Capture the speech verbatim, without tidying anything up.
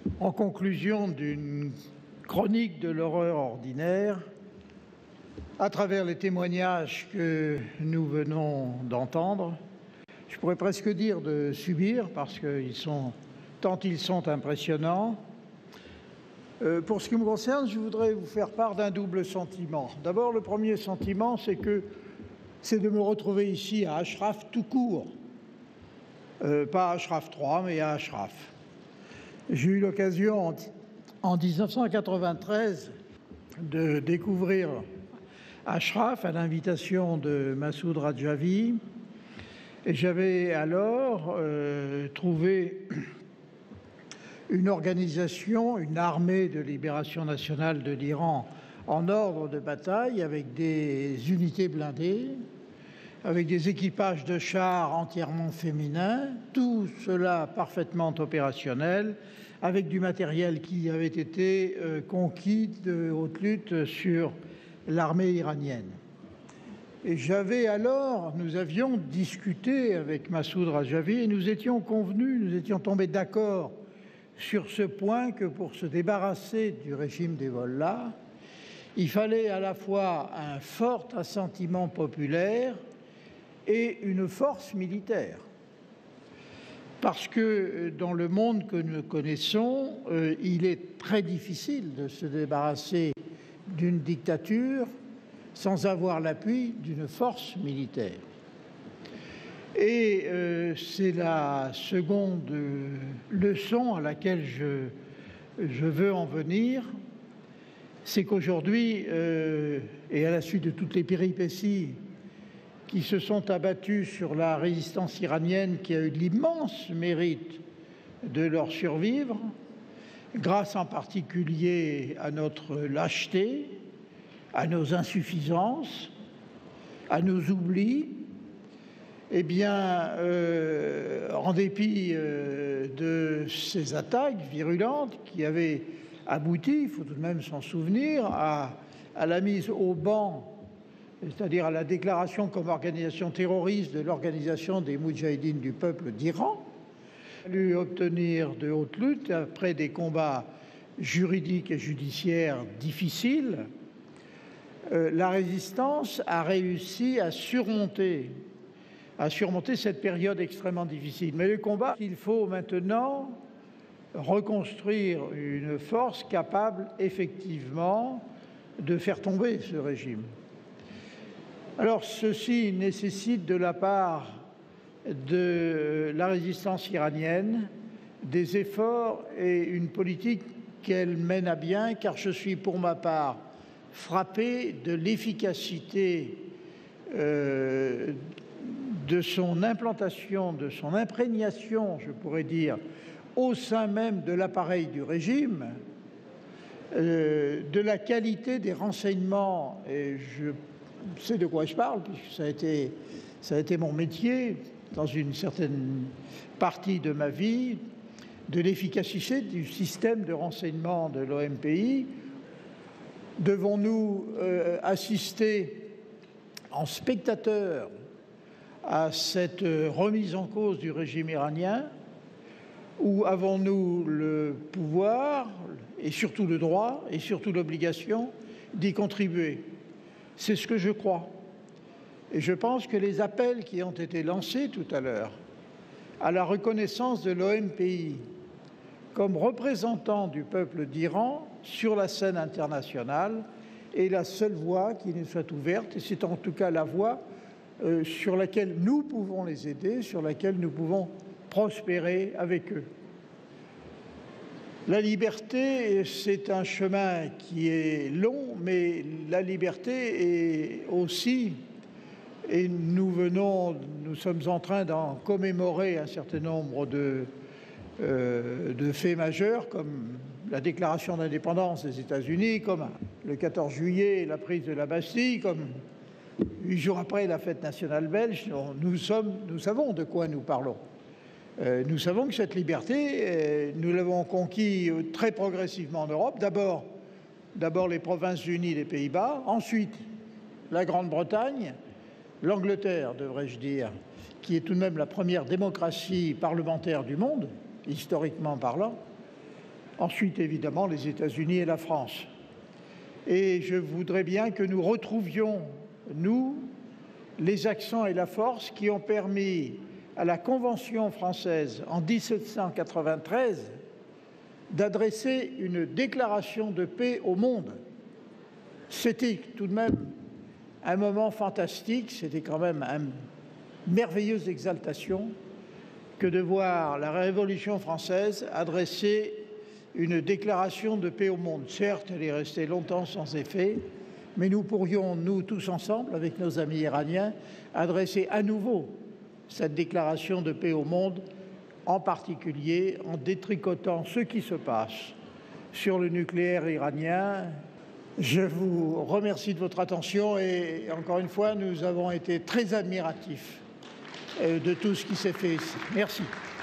En conclusion d'une chronique de l'horreur ordinaire, à travers les témoignages que nous venons d'entendre, je pourrais presque dire de subir, parce qu'ils sont, tant ils sont impressionnants. Euh, pour ce qui me concerne, je voudrais vous faire part d'un double sentiment. D'abord, le premier sentiment, c'est que c'est de me retrouver ici à Ashraf tout court. Euh, pas à Ashraf trois, mais à Ashraf. J'ai eu l'occasion, en mille neuf cent quatre-vingt-treize, de découvrir Ashraf à l'invitation de Massoud Rajavi. Et j'avais alors euh, trouvé une organisation, une armée de libération nationale de l'Iran en ordre de bataille, avec des unités blindées, avec des équipages de chars entièrement féminins, tout cela parfaitement opérationnel, avec du matériel qui avait été euh, conquis de haute lutte sur l'armée iranienne. Et j'avais alors, nous avions discuté avec Massoud Rajavi et nous étions convenus, nous étions tombés d'accord sur ce point que pour se débarrasser du régime des Mollahs, il fallait à la fois un fort assentiment populaire et une force militaire. Parce que dans le monde que nous connaissons, euh, il est très difficile de se débarrasser d'une dictature sans avoir l'appui d'une force militaire. Et euh, c'est la seconde leçon à laquelle je, je veux en venir, c'est qu'aujourd'hui, euh, et à la suite de toutes les péripéties qui se sont abattues sur la résistance iranienne, qui a eu l'immense mérite de leur survivre, grâce en particulier à notre lâcheté, à nos insuffisances, à nos oublis, eh bien, euh, en dépit euh, de ces attaques virulentes qui avaient abouti, il faut tout de même s'en souvenir, à, à la mise au ban, c'est-à-dire à la déclaration comme organisation terroriste de l'organisation des Moudjahidines du peuple d'Iran, il a fallu obtenir de haute lutte, après des combats juridiques et judiciaires difficiles, euh, la résistance a réussi à surmonter, à surmonter cette période extrêmement difficile. Mais le combat, il faut maintenant reconstruire une force capable effectivement de faire tomber ce régime. Alors ceci nécessite de la part de la résistance iranienne des efforts et une politique qu'elle mène à bien, car je suis pour ma part frappé de l'efficacité euh, de son implantation, de son imprégnation, je pourrais dire, au sein même de l'appareil du régime, euh, de la qualité des renseignements, et je sais de quoi je parle, puisque ça a été, ça a été mon métier dans une certaine partie de ma vie, de l'efficacité du système de renseignement de l'O M P I. Devons-nous euh, assister en spectateurs à cette remise en cause du régime iranien, ou avons-nous le pouvoir, et surtout le droit, et surtout l'obligation d'y contribuer? C'est ce que je crois. Et je pense que les appels qui ont été lancés tout à l'heure à la reconnaissance de l'O M P I comme représentant du peuple d'Iran sur la scène internationale est la seule voie qui nous soit ouverte, et c'est en tout cas la voie euh, sur laquelle nous pouvons les aider, sur laquelle nous pouvons prospérer avec eux. La liberté, c'est un chemin qui est long, mais la liberté est aussi, et nous venons, nous sommes en train d'en commémorer un certain nombre de, euh, de faits majeurs, comme la déclaration d'indépendance des États-Unis, comme le quatorze juillet, la prise de la Bastille, comme huit jours après la fête nationale belge. Nous, sommes, nous savons de quoi nous parlons. Euh, nous savons que cette liberté, euh, nous l'avons conquis euh, très progressivement en Europe. D'abord, d'abord les Provinces-Unies des Pays-Bas, ensuite la Grande-Bretagne, l'Angleterre, devrais-je dire, qui est tout de même la première démocratie parlementaire du monde, historiquement parlant, Ensuite, évidemment, les États-Unis et la France. Et je voudrais bien que nous retrouvions, nous, les accents et la force qui ont permis à la Convention française en mille sept cent quatre-vingt-treize d'adresser une déclaration de paix au monde. C'était tout de même un moment fantastique, c'était quand même une merveilleuse exaltation que de voir la Révolution française adresser une déclaration de paix au monde. Certes, elle est restée longtemps sans effet, mais nous pourrions, nous tous ensemble, avec nos amis iraniens, adresser à nouveau cette déclaration de paix au monde, en particulier en détricotant ce qui se passe sur le nucléaire iranien. Je vous remercie de votre attention et, encore une fois, nous avons été très admiratifs de tout ce qui s'est fait ici. Merci.